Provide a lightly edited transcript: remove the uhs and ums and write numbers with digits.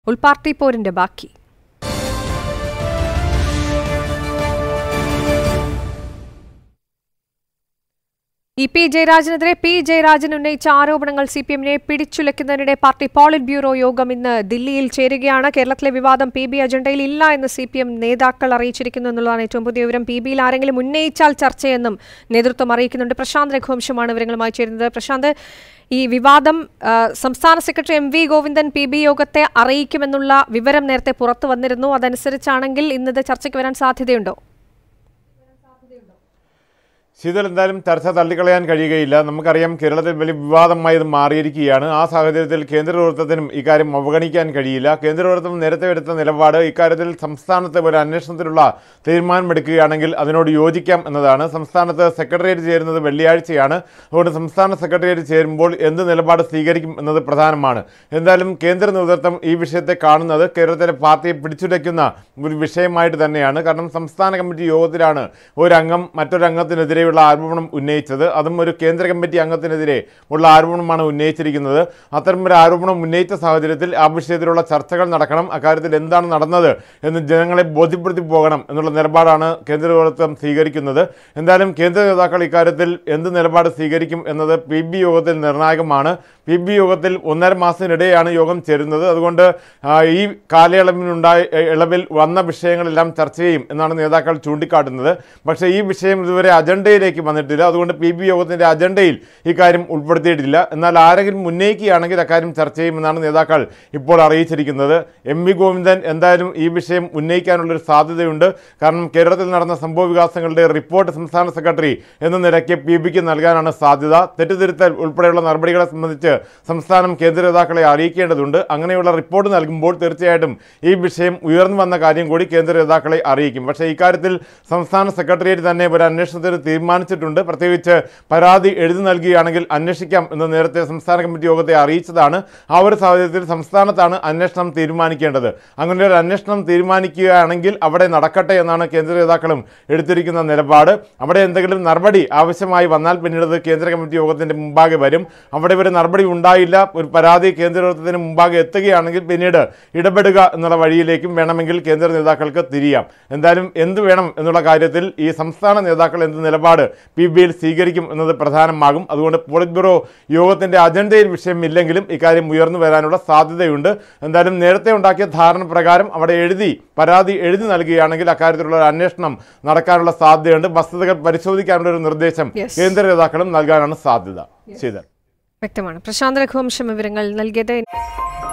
ഉൾപാർട്ടി പോരിന്റെ ബാക്കി. P ജയരാജനെതിരെ P Jayarajan ഉന്നയിച്ച ആരോപണങ്ങൾ സിപിഎമ്മിനെ പിടിച്ചുലയ്ക്കുന്നതിനിടെ പാർട്ടി പോളിറ്റ് ബ്യൂറോ യോഗം ഇന്ന് ദില്ലിയിൽ ചേരുകയാണ്. കേരളത്തിലെ വിവാദം PB അജണ്ടയിൽ ഇല്ല എന്ന് CPM നേതാക്കൾ അറിയിച്ചിരിക്കുന്നു എന്നുള്ളതാണ് ഏറ്റവും പുതിയ വിവരം. PBയിൽ ആരെങ്കിലും ഉന്നയിച്ചാൽ ചർച്ചയെന്നും നേതൃത്വം അറിയിക്കുന്നുണ്ട്. പ്രശാന്ത് രഘുവംശമാണ് വിവരങ്ങളുമായി ചേരുന്നത്. പ്രശാന്ത്, ഈ വിവാദം സംസ്ഥാന സെക്രട്ടറി MV ഗോവിന്ദൻ PB യോഗത്തെ അറിയിക്കുമെന്നുള്ള വിവരം നേരത്തെ പുറത്തു വന്നിരുന്നു. അതനുസരിച്ചാണെങ്കിൽ ഇന്നത് ചർച്ചയ്ക്ക് വരാൻ സാധ്യതയുണ്ടോ? ശീതൽ, എന്തായാലും ചർച്ച തള്ളിക്കളയാൻ കഴിയുകയില്ല. നമുക്കറിയാം, കേരളത്തിൽ വലിയ വിവാദമായി ഇത് മാറിയിരിക്കുകയാണ്. ആ സാഹചര്യത്തിൽ കേന്ദ്ര നേതൃത്വത്തിനും ഇക്കാര്യം അവഗണിക്കാൻ കഴിയില്ല. കേന്ദ്ര നേതൃത്വം നേരത്തെ എടുത്ത നിലപാട് ഇക്കാര്യത്തിൽ സംസ്ഥാനത്ത് ഒരു അന്വേഷണത്തിലുള്ള തീരുമാനമെടുക്കുകയാണെങ്കിൽ അതിനോട് യോജിക്കാം എന്നതാണ്. സംസ്ഥാനത്ത് സെക്രട്ടേറിയറ്റ് ചേരുന്നത് വെള്ളിയാഴ്ചയാണ്. അതുകൊണ്ട് സംസ്ഥാന സെക്രട്ടേറിയറ്റ് ചേരുമ്പോൾ എന്ത് നിലപാട് സ്വീകരിക്കും എന്നത് പ്രധാനമാണ്. എന്തായാലും കേന്ദ്ര നേതൃത്വം ഈ വിഷയത്തെ കാണുന്നത് കേരളത്തിലെ പാർട്ടിയെ പിടിച്ചുലയ്ക്കുന്ന ഒരു വിഷയമായിട്ട് തന്നെയാണ്. കാരണം സംസ്ഥാന കമ്മിറ്റി യോഗത്തിലാണ് ഒരംഗം മറ്റൊരംഗത്തിനെതിരെ ആരോപണം ഉന്നയിച്ചത്. അതും ഒരു കേന്ദ്ര കമ്മിറ്റി അംഗത്തിനെതിരെ ഉള്ള ആരോപണമാണ് ഉന്നയിച്ചിരിക്കുന്നത്. അത്തരമൊരു ആരോപണം ഉന്നയിച്ച സാഹചര്യത്തിൽ ആ വിഷയത്തിലുള്ള ചർച്ചകൾ നടക്കണം. അക്കാര്യത്തിൽ എന്താണ് നടന്നത് എന്ന് ജനങ്ങളെ ബോധ്യപ്പെടുത്തി പോകണം എന്നുള്ള നിലപാടാണ് കേന്ദ്ര നേതൃത്വം സ്വീകരിക്കുന്നത്. എന്തായാലും കേന്ദ്ര നേതാക്കൾ ഇക്കാര്യത്തിൽ എന്ത് നിലപാട് സ്വീകരിക്കും എന്നത് PB യോഗത്തിൽ നിർണായകമാണ്. PB യോഗത്തിൽ 1.5 മാസത്തിനിടെയാണ് യോഗം ചേരുന്നത്. അതുകൊണ്ട് ഈ കാലയളവിൽ വന്ന വിഷയങ്ങളെല്ലാം ചർച്ച ചെയ്യും എന്നാണ് നേതാക്കൾ ചൂണ്ടിക്കാട്ടുന്നത്. പക്ഷേ ഈ വിഷയം ഇതുവരെ അജണ്ടയിലേക്ക് വന്നിട്ടില്ല. അതുകൊണ്ട് PB യോഗത്തിൻ്റെ അജണ്ടയിൽ ഇക്കാര്യം ഉൾപ്പെടുത്തിയിട്ടില്ല. എന്നാൽ ആരെങ്കിലും ഉന്നയിക്കുകയാണെങ്കിൽ അക്കാര്യം ചർച്ച ചെയ്യുമെന്നാണ് നേതാക്കൾ ഇപ്പോൾ അറിയിച്ചിരിക്കുന്നത്. MV ഗോവിന്ദൻ എന്തായാലും ഈ വിഷയം ഉന്നയിക്കാനുള്ളൊരു സാധ്യതയുണ്ട്. കാരണം കേരളത്തിൽ നടന്ന സംഭവ വികാസങ്ങളുടെ റിപ്പോർട്ട് സംസ്ഥാന സെക്രട്ടറി എന്ന നിലയ്ക്ക് PBക്ക് നൽകാനാണ് സാധ്യത. തെറ്റുതിരുത്തൽ ഉൾപ്പെടെയുള്ള നടപടികളെ സംബന്ധിച്ച് സംസ്ഥാനം കേന്ദ്ര നേതാക്കളെ അറിയിക്കേണ്ടതുണ്ട്. അങ്ങനെയുള്ള റിപ്പോർട്ട് നൽകുമ്പോൾ തീർച്ചയായിട്ടും ഈ വിഷയം ഉയർന്നു വന്ന കാര്യം കൂടി കേന്ദ്ര നേതാക്കളെ അറിയിക്കും. പക്ഷേ ഇക്കാര്യത്തിൽ സംസ്ഥാന സെക്രട്ടേറിയറ്റ് തന്നെ ഒരു അന്വേഷണത്തിന് തീരുമാനിച്ചിട്ടുണ്ട്. പ്രത്യേകിച്ച് പരാതി എഴുതി നൽകുകയാണെങ്കിൽ അന്വേഷിക്കാം എന്ന് നേരത്തെ സംസ്ഥാന കമ്മിറ്റി യോഗത്തെ അറിയിച്ചതാണ്. ആ ഒരു സാഹചര്യത്തിൽ സംസ്ഥാനത്താണ് അന്വേഷണം തീരുമാനിക്കേണ്ടത്. അങ്ങനെ ഒരു അന്വേഷണം തീരുമാനിക്കുകയാണെങ്കിൽ അവിടെ നടക്കട്ടെ എന്നാണ് കേന്ദ്ര നേതാക്കളും എടുത്തിരിക്കുന്ന നിലപാട്. അവിടെ എന്തെങ്കിലും നടപടി ആവശ്യമായി വന്നാൽ പിന്നീട് അത് കേന്ദ്ര കമ്മിറ്റി യോഗത്തിൻ്റെ മുമ്പാകെ വരും. അവിടെ ഒരു നടപടി ഉണ്ടായില്ല, ഒരു പരാതി കേന്ദ്ര നേതൃത്വത്തിന് മുമ്പാകെ എത്തുകയാണെങ്കിൽ പിന്നീട് ഇടപെടുക എന്നുള്ള വഴിയിലേക്കും വേണമെങ്കിൽ കേന്ദ്ര നേതാക്കൾക്ക് തിരിയാം. എന്തായാലും എന്ത് വേണം എന്നുള്ള കാര്യത്തിൽ ഈ സംസ്ഥാന നേതാക്കൾ എന്ത് നിലപാട് PBയിൽ സ്വീകരിക്കും എന്നത് പ്രധാനമാകും. അതുകൊണ്ട് പോളിറ്റ് ബ്യൂറോ യോഗത്തിൻ്റെ അജണ്ടയിൽ വിഷയമില്ലെങ്കിലും ഇക്കാര്യം ഉയർന്നു വരാനുള്ള സാധ്യതയുണ്ട്. എന്തായാലും നേരത്തെ ഉണ്ടാക്കിയ ധാരണ പ്രകാരം അവിടെ പരാതി എഴുതി നൽകുകയാണെങ്കിൽ അക്കാര്യത്തിലുള്ള ഒരു അന്വേഷണം നടക്കാനുള്ള സാധ്യതയുണ്ട്. വസ്തുതകൾ പരിശോധിക്കാനുള്ള ഒരു നിർദ്ദേശം കേന്ദ്ര നേതാക്കളും നൽകാനാണ് സാധ്യത. വ്യക്തമാണ്. പ്രശാന്ത് രഘുവംശം വിവരങ്ങൾ നൽകിയത്.